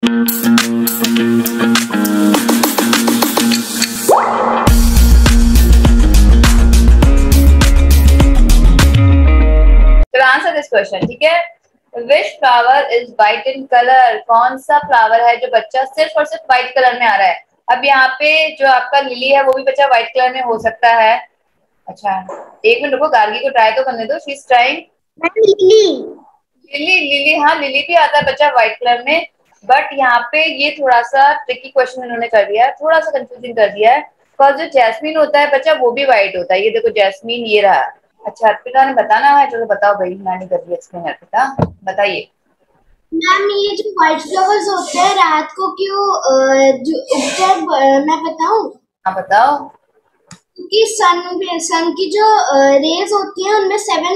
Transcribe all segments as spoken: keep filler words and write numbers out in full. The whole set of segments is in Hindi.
चलो आंसर दिस क्वेश्चन, ठीक है। Which flower is white in colour? कौन सा फ्लावर है जो बच्चा सिर्फ और सिर्फ व्हाइट कलर में आ रहा है? अब यहाँ पे जो आपका लिली है वो भी बच्चा व्हाइट कलर में हो सकता है। अच्छा एक मिनट रुको, गार्गी को ट्राई तो करने दो, she is trying. Lily lily lily हाँ लिली भी आता है बच्चा व्हाइट कलर में, बट यहाँ पे ये थोड़ा सा ट्रिकी क्वेश्चन इन्होंने कर दिया है, थोड़ा सा कंफ्यूजिंग कर दिया है। बिकॉज जो जैस्मीन होता है बच्चा वो भी व्हाइट होता है, ये देखो जैस्मीन ये रहा। अच्छा अर्पिता ने बताना है, चलो बताओ भाई, नानी कर रही है एक्सप्लेन। अर्पिता बताइए। मैम, ये जो व्हाइट फ्लावर्स होते हैं रात को क्यों अ, जो उगते हैं, मैं बताऊं? हाँ बताओ। क्योंकि सन सन की जो रेज होती हैं उनमें सेवन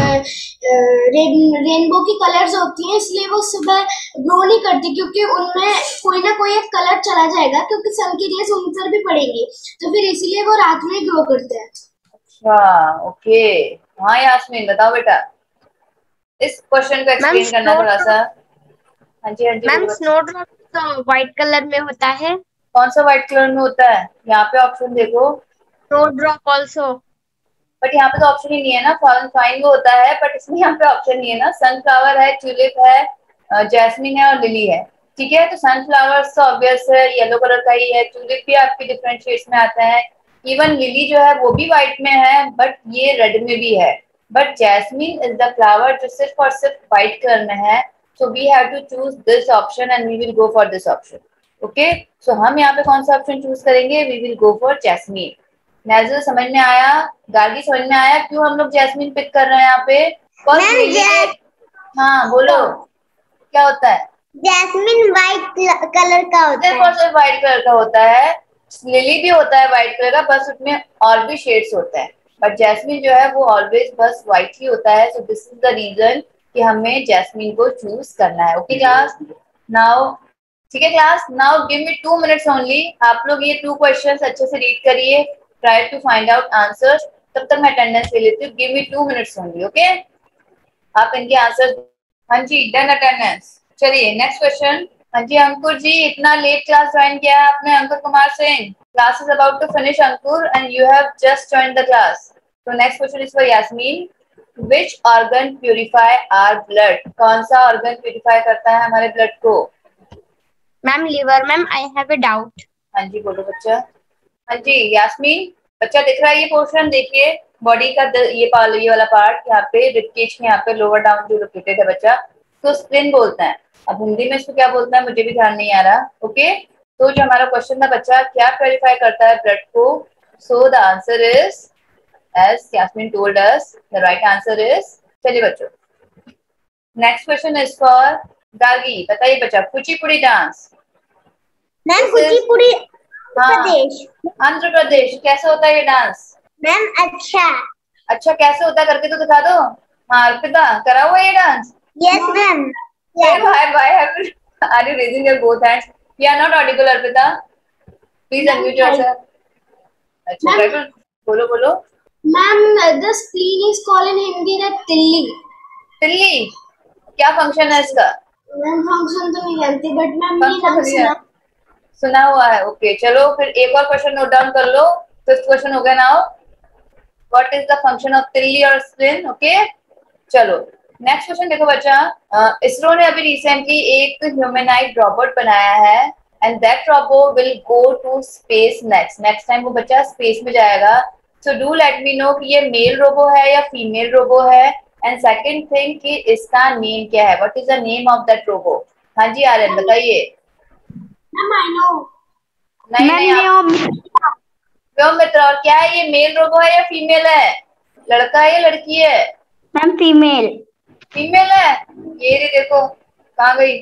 रेनबो की कलर्स होती हैं, इसलिए वो सुबह ग्लो नहीं करती, क्योंकि उनमें कोई ना कोई एक कलर चला जाएगा, क्योंकि सन की रेज उन पर भी पड़ेंगी, तो फिर इसीलिए वो रात में ग्लो करते हैं। अच्छा ओके। हाँ यास्मीन बताओ बेटा, इस क्वेश्चन को एक्सप्लेन करना थोड़ा सा। हाँ जी हाँ जी मैम, बोलो। स्नो ड्रॉप तो व्हाइट कलर में होता है। कौन सा व्हाइट कलर में होता है? यहाँ पे ऑप्शन देखो। Snow drop also. बट यहाँ पे तो ऑप्शन ही नहीं है ना, फॉलन फ्लाइंग होता है, बट इसमें यहाँ पे ऑप्शन नहीं है ना। सनफ्लावर है, ट्यूलिप है, जैस्मिन है और लिली है, ठीक है। तो सनफ्लावर तो ऑब्वियस है, येलो कलर का ही है। ट्यूलिप भी आपके डिफरेंट शेड्स में आता है, इवन लिली जो है वो भी व्हाइट में है, बट ये रेड में भी है। But jasmine is the flower जो सिर्फ और सिर्फ व्हाइट कलर में है। So we have to choose this option and we will go for this option. Okay, so हम यहाँ पे कौन सा ऑप्शन चूज करेंगे? We will go for jasmine. Nazar समझ में आया? गार्गी समझ में आया क्यों हम लोग जैस्मिन पिक कर रहे हैं यहाँ पे? फर्स्ट लिली के। हाँ बोलो क्या होता है? जैस्मिन व्हाइट कलर का होता सिर्फ और सिर्फ व्हाइट कलर का होता है। लिली भी होता है व्हाइट कलर का, बस उसमें और भी शेड्स होते हैं, बट जैस्मिन जो है वो ऑलवेज बस व्हाइट ही होता है। So this is the reason कि हमें जैस्मिन को चूज करना है। ओके क्लास, नाउ ठीक है class, now give me two minutes only. आप लोग ये टू क्वेश्चंस अच्छे से रीड करिए, try to find out answers. तब तक मैं अटेंडेंस ले लेती हूँ। Give me two minutes only. Okay, आप इनके आंसर। हाँ जी डन अटेंडेंस। चलिए नेक्स्ट क्वेश्चन। हाँ जी अंकुर जी, इतना लेट क्लास ज्वाइन किया है आपने? Ankur Kumar Singh, class is about to finish Ankur and you have just join the class. तो next question is for Yasmin. Which organ purify our blood? कौन सा ऑर्गन प्यूरिफाई करता है हमारे ब्लड को? Ma'am liver. Ma'am I have a doubt. हाँ जी बोलो बच्चा। हाँ जी यास्मीन, बच्चा दिख रहा है ये पोर्शन? देखिए बॉडी का द, ये पाल ये वाला पार्ट यहाँ पे रिबकेज के यहाँ पे लोअर डाउन जो लोकेटेड है बच्चा, तो स्प्लिन बोलते हैं। अब हिंदी में इसको क्या बोलते हैं मुझे भी ध्यान नहीं आ रहा। ओके, तो जो हमारा क्वेश्चन था बच्चा, क्या प्योरीफाई करता है ब्लड को? So the answer is as Yasmin told us, the right answer is. चलिए बच्चों next question is for Gargi. बताइए बच्चा, कुचिपुड़ी डांस। मैम कुचिपुड़ी प्रदेश। आंध्र प्रदेश। कैसे होता है ये डांस? मैम अच्छा। अच्छा कैसे होता है करके तो दिखा दो। हाँ अर्पिता, करा हुआ ये dance? Yes ma'am. Why, why have you, are you raising your both hands? You are not audible, Arpita. Please unmute yourself. अच्छा बिल्कुल, बोलो बोलो। Ma'am the spleen is called in Hindi the tilli. तिल्ली क्या फंक्शन है इसका? मैम फंक्शन तो नहीं जानती, बट मैम ये नाम सुना सुना हुआ है। ओके चलो फिर एक और क्वेश्चन नोट डाउन कर लो। फिफ्थ क्वेश्चन हो गया now. What is the function of tilli और स्प्लीन? ओके चलो नेक्स्ट क्वेश्चन देखो बच्चा। इसरो ने अभी रिसेंटली एक ह्यूमनाइड रोबोट बनाया है and that robot will go to space next next time वो बच्चा स्पेस में जाएगा। So do let me know कि ये मेल रोबो है या फीमेल रोबो है, एंड सेकंड थिंग कि इसका नेम क्या है? What is the name of that robo? हाँ जी आर्यन बताइए। Ma'am I know. नहीं नहीं क्यों मित्र, और क्या है ये, मेल रोबो है या फीमेल है? लड़का है या लड़की है? Ma'am female. फीमेल है। ये रे देखो कहाँ गई,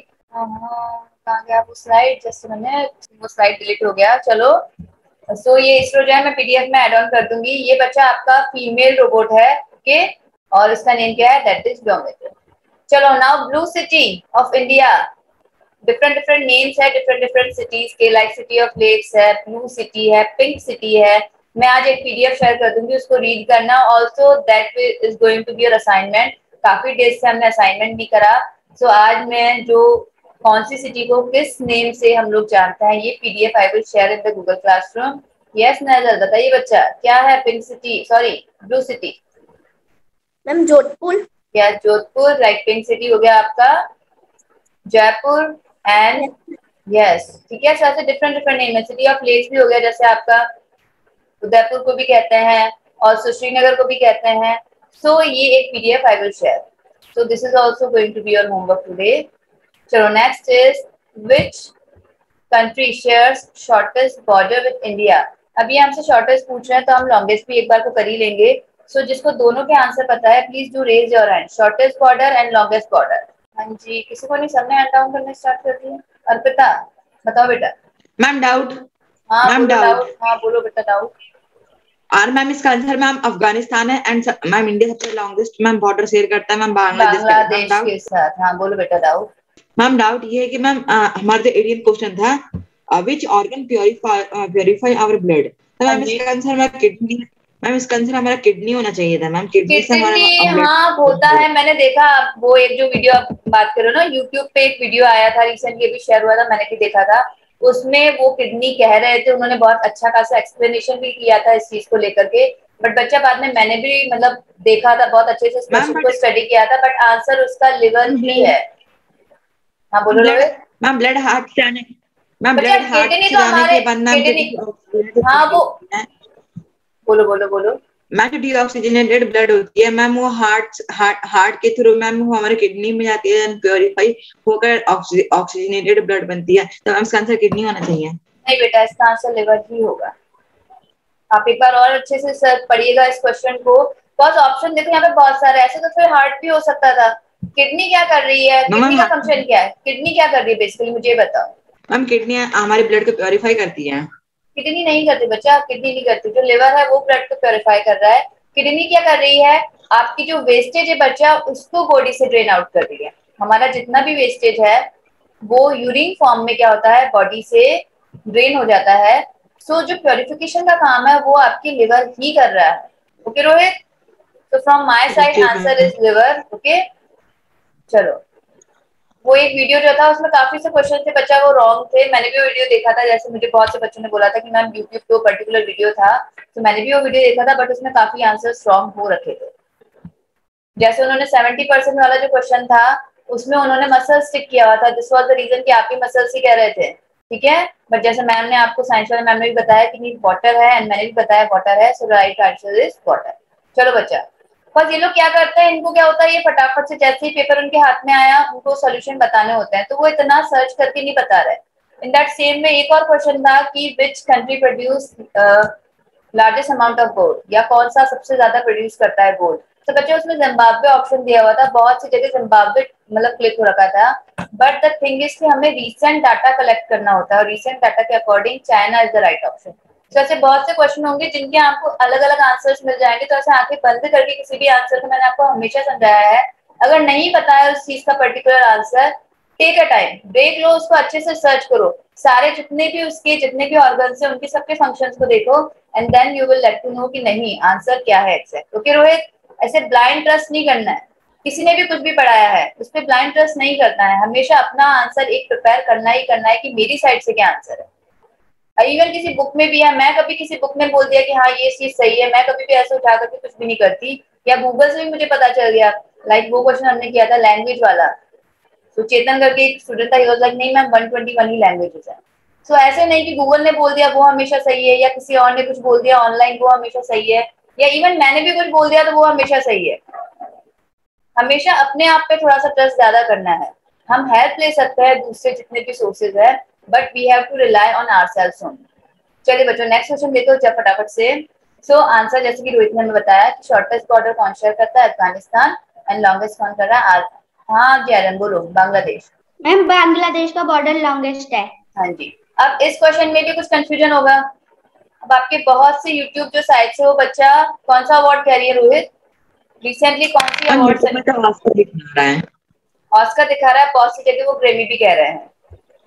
कहाँ गया वो स्लाइड? जस्ट मैंने वो स्लाइड डिलीट हो गया। चलो सो so, ये इसरो जो है मैं पीडीएफ में ऐड ऑन कर दूंगी। ये बच्चा आपका फीमेल रोबोट है। Okay okay? और इसका नेम क्या है? That is Vyommitra. चलो now blue city of India. Different different names है डिफरेंट डिफरेंट सिटीज के, लाइक सिटी ऑफ लेक्स है, ब्लू सिटी है, पिंक सिटी है। मैं आज एक पीडीएफ शेयर कर दूंगी, उसको रीड करना। Also that is going to be your assignment. काफी डेज से हमने असाइनमेंट भी करा, सो so, आज मैं जो कौन सी सिटी को किस नेम से हम लोग जानते हैं, ये PDF I will share in the Google classroom. Yes Nazar, बताइए बच्चा क्या है pink city, sorry blue city? Ma'am Jodhpur. या जोधपुर, लाइक पिंक सिटी हो गया आपका जयपुर एंड यस, ठीक है। ऐसे डिफरेंट डिफरेंट नेम है। सिटी ऑफ लेक्स भी हो गया, जैसे आपका उदयपुर को भी कहते हैं और श्रीनगर को भी कहते हैं। सो so, ये एक PDF I will share. So this is also going to be your homework today. चलो next is which country shares shortest border with India. अभी हमसे शॉर्टेस्ट पूछ रहे हैं तो हम लॉन्गेस्ट भी एक बार को कर ही लेंगे। सो so, जिसको दोनों के आंसर पता है please do raise your hand. Shortest border and longest border. हाँ जी, किसी को नहीं, सबने हैंड डाउन करना स्टार्ट कर दिया। अर्पिता बताओ बेटा। Ma'am doubt. हाँ मैम बोलो डाउट। डाउट। हाँ बोलो बेटा डाउट। और मैम इसका आंसर मैम अफगानिस्तान है एंड मैम इंडिया सबसे लॉन्गेस्ट मैम बॉर्डर शेयर करता है मैम बांग्लादेश के साथ। मैम बांग्लादेश के साथ। हाँ बोलो बेटा डाउट। मैम डाउट ये है कि मैम हमारा जो एडियन क्वेश्चन था which organ purify purify our blood, तो मैम इसका आंसर मैम किडनी। मैम इसका आंसर हमारा किडनी होना चाहिए था मैम। किडनी से हमारा किडनी, हाँ होता है। मैंने देखा वो एक जो वीडियो आप बात करो ना, यूट्यूब पे एक वीडियो आया था रिसेंटली, भी शेयर हुआ था, मैंने भी देखा था। उसमें वो किडनी कह रहे थे, उन्होंने बहुत अच्छा खासा एक्सप्लेनेशन भी किया था इस चीज को लेकर के। बट बच्चा बाद में मैंने भी मतलब देखा था, बहुत अच्छे से इस क्वेश्चन को स्टडी किया था, बट आंसर उसका लिवर ही है। हाँ बोलो रोहित। मैम ब्लड हार्ट से आने मैम बच्चा ब्लड हार्ट किडनी से तो जाने हमारे के बाद मैम किडनी, हाँ वो बोलो बोलो बोलो। मैम जो डीऑक्सीजनेटेड ब्लड होती है मैम वो हार्ट हार्ट हार्ट के थ्रू मैम वो हमारे किडनी में जाती है, प्योरीफाई होकर ऑक्सीजनेटेड ब्लड बनती है। तो मैम इसका आंसर किडनी होना चाहिए। नहीं बेटा, इसका आंसर लिवर ही होगा। आप एक बार और अच्छे से सर्च पढ़िएगा इस क्वेश्चन को। बहुत ऑप्शन देखो यहाँ पे बहुत सारे, ऐसे तो फिर हार्ट भी हो सकता था। किडनी क्या कर रही है, किडनी का फंक्शन क्या है, किडनी क्या कर रही है बेसिकली, मुझे बताओ। मैम किडनी हमारे ब्लड को प्योरीफाई करती है। किडनी नहीं करती बच्चा, किडनी नहीं करती। जो लिवर है वो ब्लड को प्योरीफाई कर रहा है। किडनी क्या कर रही है, आपकी जो वेस्टेज है बच्चा उसको बॉडी से ड्रेन आउट कर रही है। हमारा जितना भी वेस्टेज है वो यूरिन फॉर्म में क्या होता है, बॉडी से ड्रेन हो जाता है। सो so, जो प्योरिफिकेशन का काम है वो आपकी लिवर ही कर रहा है। ओके रोहित, तो from my side answer is liver. Okay चलो, वो एक वीडियो जो था उसमें काफी से क्वेश्चन थे बच्चा, वो रॉन्ग थे। मैंने भी वो वीडियो देखा था, जैसे मुझे बहुत से बच्चों ने बोला था कि मैम यूट्यूब पे वो पर्टिकुलर वीडियो था, तो मैंने भी वो वीडियो देखा था, बट उसमें काफी आंसर्स रॉन्ग हो रखे थे। जैसे उन्होंने सेवेंटी परसेंट वाला जो क्वेश्चन था उसमें उन्होंने मसल स्टिक किया हुआ था। दिस वाज द रीजन कि आप भी मसल्स ही कह रहे थे, ठीक है। बट जैसे मैम ने आपको, साइंस वाले मैम ने भी बताया कि नहीं वाटर है, एंड मैंने भी बताया वाटर है, so right answer is water. चलो बच्चा, बस ये लोग क्या करते हैं, इनको क्या होता है, ये फटाफट से जैसे ही पेपर उनके हाथ में आया उनको सोल्यूशन बताने होते हैं, तो वो इतना सर्च करके नहीं बता रहे। इन दैट सेम में एक और क्वेश्चन था कि which country produce largest amount of gold, या कौन सा सबसे ज्यादा प्रोड्यूस करता है गोल्ड। तो बच्चे उसमें जिम्बाब्वे ऑप्शन दिया हुआ था, बहुत सी जगह जिम्बाब्वे मतलब क्लिक हो रखा था। बट द थिंग इज कि हमें रीसेंट डाटा कलेक्ट करना होता है, और रीसेंट डाटा के according China is the right option. तो ऐसे बहुत से क्वेश्चन होंगे जिनके आपको अलग अलग आंसर्स मिल जाएंगे, तो ऐसे आंखें बंद करके किसी भी आंसर को, मैंने आपको हमेशा समझाया है, अगर नहीं पता है उस चीज का particular answer, take a time, break लो, उसको अच्छे से सर्च करो, सारे जितने भी उसके जितने भी ऑर्गन्स हैं उनके सबके फंक्शंस को देखो, and then you will let to know कि नहीं आंसर क्या है एग्जैक्ट। ओके रोहित, ऐसे ब्लाइंड ट्रस्ट नहीं करना है, किसी ने भी कुछ भी पढ़ाया है उस पर ब्लाइंड ट्रस्ट नहीं करना है, हमेशा अपना आंसर एक प्रिपेयर करना ही करना है कि मेरी साइड से क्या आंसर है। इवन किसी बुक में भी है, मैं कभी किसी बुक में बोल दिया कि हाँ ये चीज सही है, मैं कभी भी ऐसे उठा करके कुछ भी नहीं करती, या गूगल से भी मुझे पता चल गया। लाइक वो क्वेश्चन हमने किया था लैंग्वेज वाला, तो चेतन करके एक स्टूडेंट था, ही वाज लाइक नहीं मैम वन ट्वेंटी वन ही लैंग्वेजेस है। सो ऐसे नहीं कि गूगल ने बोल दिया वो हमेशा सही है, या किसी और ने कुछ बोल दिया ऑनलाइन वो हमेशा सही है, या इवन मैंने भी कुछ बोल दिया तो वो हमेशा सही है। हमेशा अपने आप पे थोड़ा सा ट्रस्ट ज्यादा करना है। हम हेल्प ले सकते हैं दूसरे जितने भी सोर्सेज है, but we have to rely on ourselves only. चलिए बच्चों नेक्स्ट क्वेश्चन देखो जब फटाफट से। सो so, आंसर जैसे कि रोहित ने हमें बताया कि शॉर्टेस्ट बॉर्डर कौन शेयर करता है, अफगानिस्तान, एंड लॉन्गेस्ट कौन कर रहा है। हाँ जयरन बोलो। बांग्लादेश। मैम बांग्लादेश का बॉर्डर लॉन्गेस्ट है। हाँ जी। अब इस क्वेश्चन में भी कुछ कंफ्यूजन होगा। अब आपके बहुत से यूट्यूब जो साइट से वो बच्चा कौन सा अवार्ड कह रही है रोहित, रिसेंटली कौन सी अवार्ड से ऑस्कर दिखा रहा है, ऑस्कर दिखा रहा है, बहुत सी जगह वो ग्रेमी भी कह रहे हैं।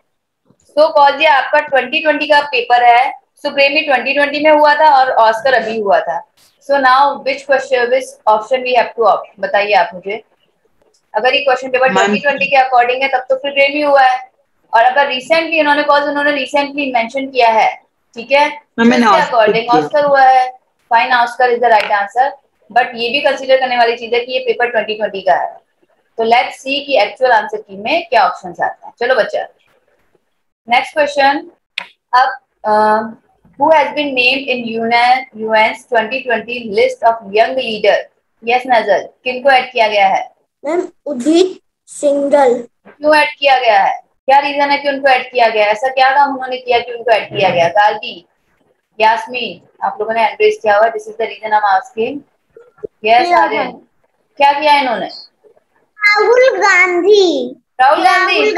सो कॉल जी आपका ट्वेंटी ट्वेंटी का पेपर है, सो ग्रेमी ट्वेंटी ट्वेंटी में हुआ था और ऑस्कर अभी हुआ था। So now which question which option we have to opt, बताइए आप मुझे। अगर ये क्वेश्चन पेपर ट्वेंटी ट्वेंटी के अकॉर्डिंग है तब तो फिर ग्रेमी हुआ है, और अगर रिसेंटली उन्होंने कॉज उन्होंने रिसेंटली मेंशन किया है, ठीक है, अकॉर्डिंग ऑस्कर हुआ है। Fine, Oscar is the right answer, but ये भी कंसीडर करने वाली चीज है कि ये पेपर ट्वेंटी ट्वेंटी का है। तो लेट्स सी कि एक्चुअल आंसर की में क्या ऑप्शंस आते हैं। चलो बच्चा, नेक्स्ट क्वेश्चन। अब who has been named in UN's twenty twenty list of young leader? Yes Nazar, किनको ऐड किया गया है? मैम उदित सिंघल। क्यों ऐड किया गया है? क्या रीजन है कि उनको ऐड किया गया? ऐसा क्या काम उन्होंने किया कि उनको ऐड किया गया? गार्गी, यास्मीन, आप लोगों ने एड्रेस किया हुआ, this is the reason I am asking. Yes Aryan, क्या किया है इन्होंने? Rahul Gandhi. Rahul Gandhi?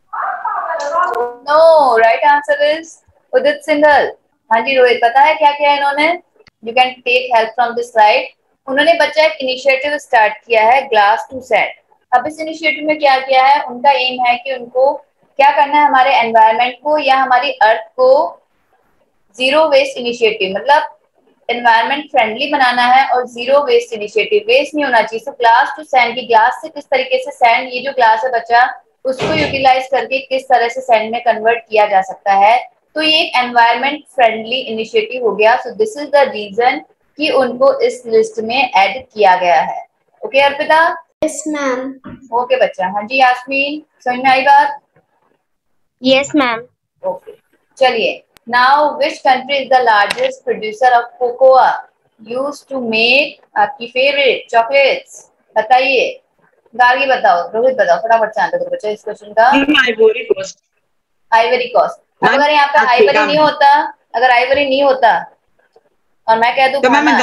No, right answer is Udit Singhal. हाँ जी रोहित, पता है क्या किया है इन्होंने? You can take help from this slide. उन्होंने बच्चा एक इनिशिएटिव स्टार्ट किया है, ग्लास टू सेट। अब इस इनिशिएटिव में क्या किया है? उनका एम है कि उनको क्या करना है, हमारे एनवायरनमेंट को या हमारी अर्थ को जीरो वेस्ट इनिशिएटिव, मतलब एनवायरनमेंट फ्रेंडली बनाना है और जीरो वेस्ट इनिशिएटिव, वेस्ट नहीं होना चाहिए। तो ग्लास टू सैंड की, ग्लास से किस तरीके से सैंड, ये जो ग्लास है बच्चा, उसको यूटिलाइज करके किस तरह से सैंड में कन्वर्ट किया जा सकता है। तो ये एक एनवायरनमेंट फ्रेंडली इनिशिएटिव हो गया। So this is the reason कि उनको इस लिस्ट में ऐड किया गया है। Okay okay, Arpita? Yes ma'am. Okay बच्चा। हाँ जी यास्मीन, समझ में आई बात? Yes ma'am. ओके, चलिए। Now which country is the largest producer of cocoa used to make आपकी फेवरेट चॉकलेट्स? बताइए। गार्गी बताओ, रोहित बताओ, फटाफट से आंसर दो बच्चा इस क्वेश्चन का। Ivory Coast. Ivory Coast. अगर यहाँ पे आइवरी नहीं होता, अगर आइवरी नहीं होता और मैं कह दूं तो घाना,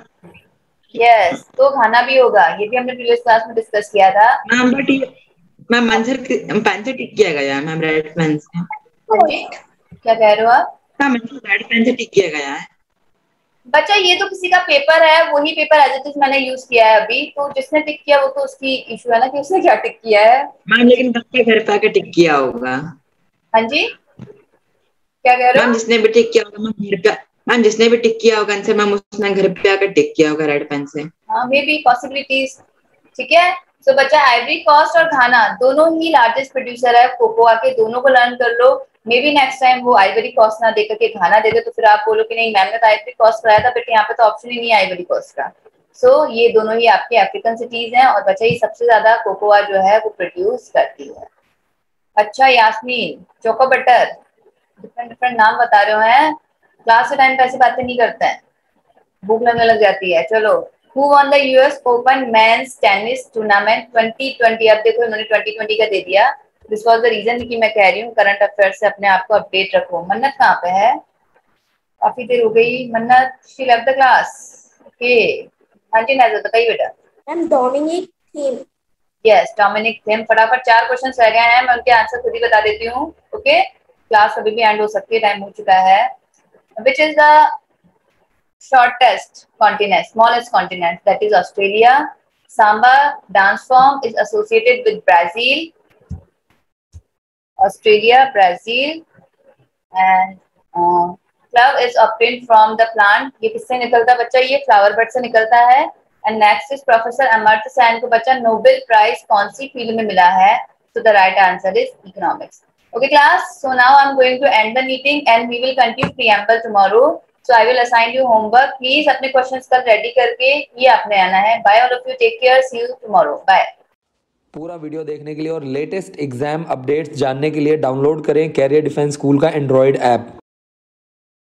यस, तो घाना भी होगा। ये भी हमने प्रीवियस क्लास में डिस्कस किया था। मैम बट ये मैम आंसर पेन से टिक किया गया है मैम, रेड पेन से। क्या कह रहे हो आप? मैम रेड पेन से टिक किया गया है बच्चा। ये तो किसी का पेपर है, वही पेपर एज इट इज मैंने यूज किया है अभी। तो जिसने टिक किया वो तो उसकी इशू है ना कि उसने क्या टिक किया है। मैम लेकिन बच्चे घर पे आके टिक किया होगा। हाँ जी, क्या कह रहे हो? मैम जिसने भी टिक किया होगा मैम घर पे, मैम जिसने भी टिक किया होगा आंसर मैम उसने घर पे आकर टिक किया होगा रेड पेन से। हाँ, मे बी पॉसिबिलिटीज। ठीक है। सो so, बच्चा, आइवरी कोस्ट और घाना दोनों ही लार्जेस्ट प्रोड्यूसर है कोकोआ के। दोनों को लर्न कर लो। मे बी नेक्स्ट टाइम वो आइवरी कोस्ट ना देकर के घाना दे दे, तो फिर आप बोलो कि नहीं मैम ने तो आइवरी कोस्ट कराया था, बट यहाँ पे तो ऑप्शन ही नहीं है आइवरी कोस्ट का। सो so, ये दोनों ही आपके अफ्रीकन सिटीज हैं और बच्चा ये सबसे ज्यादा कोकोआ जो है वो प्रोड्यूस करती है। अच्छा Yasmin, choco butter, different different नाम बता रहे हो हैं। क्लास के टाइम पे ऐसी बातें नहीं करते हैं, भूख लगने लग जाती है। चलो, who won the US Open men's tennis tournament twenty twenty? अब देखो इन्होंने ट्वेंटी ट्वेंटी का दे दिया। दिस वाज द रीजन कि मैं कह रही हूँ करंट अफेयर से अपने आप को अपडेट रखो। मन्नत कहाँ पे है? काफी देर हो गई। Mannat, she left the class. Okay, हाँ जी नाज़र बताइए बेटा। Ma'am Dominic Thiem. Yes, Dominic Thiem. फटाफट चार क्वेश्चन रह गए हैं, मैं उनके आंसर खुद ही बता देती हूँ। ओके, क्लास अभी भी एंड हो सकती है, टाइम हो चुका है। Which is the shortest continent, smallest continent, that is Australia. Samba dance form is associated with Brazil, Australia, Brazil, and uh, flower is obtained from the plant. ये किससे निकलता है बच्चा? ये फ्लावर बड से निकलता है। And next is Professor Amartya Sen को बच्चा नोबेल प्राइज कौन सी फील्ड में मिला है? So the right answer is economics. Okay class, so now I'm going to end the meeting and we will continue preamble tomorrow. So I will assign you homework. Please अपने questions कल ready करके ये आपने आना है. Bye all of you. Take care. See you tomorrow. Bye. पूरा वीडियो देखने के लिए और लेटेस्ट एग्जाम अपडेट्स जानने के लिए डाउनलोड करें कैरियर डिफेंस स्कूल का एंड्रॉयड ऐप।